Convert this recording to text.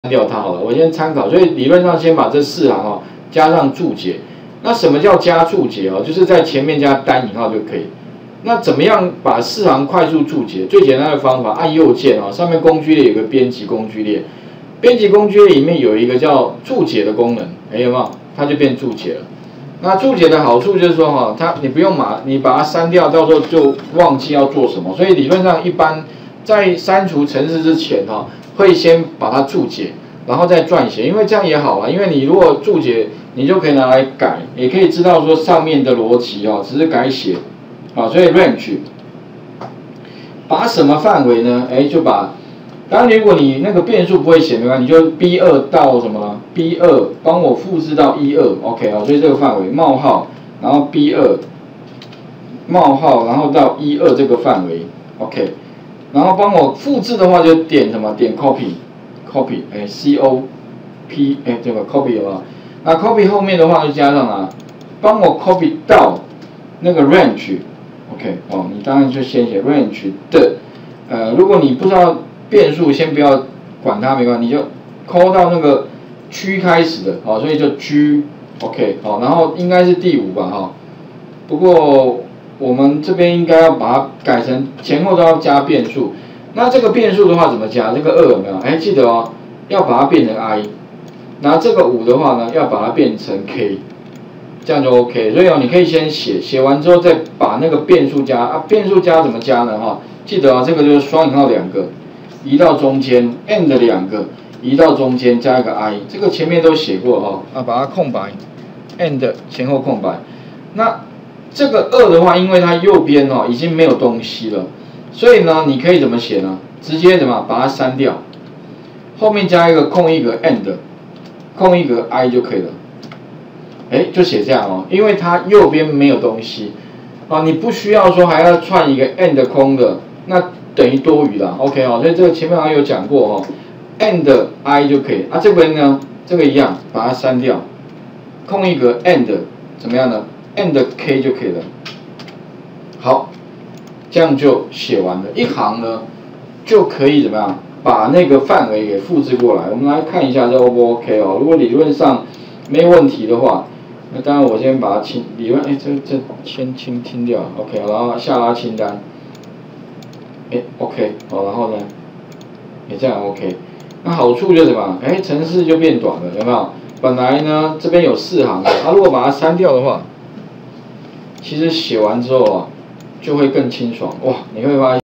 掉它好了，我先参考。所以理论上先把这4行哦加上注解。那什么叫加注解哦？就是在前面加单引号就可以。那怎么样把4行快速注解？最简单的方法，按右键哦，上面工具列有个编辑工具列，编辑工具列里面有一个叫注解的功能，有没有？它就变注解了。那注解的好处就是说哈，你不用你把它删掉，到时候就忘记要做什么。所以理论上一般在删除程式之前哈，会先把它注解，然后再撰写，因为这样也好啊。因为你如果注解，你就可以拿来改，也可以知道说上面的逻辑哦，只是改写啊。所以 range 把什么范围呢？就把。当然，如果你那个变数不会写没关系，你就 B2 到什么呢 ？B2 帮我复制到12 ，OK 啊，所以这个范围冒号，然后 B2 冒号，然后到12这个范围 ，OK， 然后帮我复制的话就点什么？点 copy， C-O-P， 这个 copy 有没有？那 copy 后面的话就加上啊，帮我 copy 到那个 range，OK， 哦，你当然就先写 range 的，如果你不知道。变数先不要管它，没关系，你就抠到那个区开始的，所以就 G，OK， 然后应该是第5吧，不过我们这边应该要把它改成前后都要加变数。那这个变数的话怎么加？这个2有没有？记得哦，要把它变成 I， 然后这个5的话呢，要把它变成 K， 这样就 OK。所以你可以先写完之后再把那个变数加变数加怎么加呢？记得这个就是双引号2个。移到中间 ，and 2个移到中间加一个 I， 这个前面都写过把它空白 ，and 前后空白。那这个2的话，因为它右边已经没有东西了，所以呢，你可以怎么写呢？直接把它删掉，后面加一个空一格 and， 空一格 I 就可以了。就写这样因为它右边没有东西你不需要说还要串一个 and 空的那。等于多余啦 ，OK 所以这个前面好像有讲过and I 就可以这边呢，这个一样，把它删掉，空一格 and 怎么样呢 ？and K 就可以了。好，这样就写完了，一行呢就可以怎么样？把那个范围给复制过来。我们来看一下这 O 不 OK 如果理论上没问题的话，那当然我先把它清理论，这先清掉 ，OK， 然后下拉清单。OK， 然后呢，这样 OK， 那好处就是什么？程式就变短了，有没有？本来呢这边有4行的，如果把它删掉的话，其实写完之后就会更清爽，哇，你会发现。